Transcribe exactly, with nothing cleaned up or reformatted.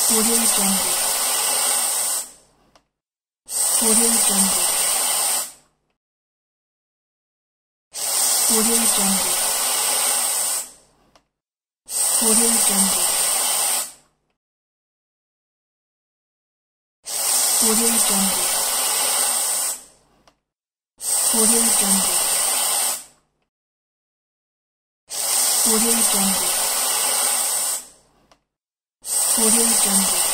Audiomonkery. Audiomonkery. Audiomonkery. Audiomonkery. Audiomonkery. Audiomonkery. Audiomonkery. Audiomonkery.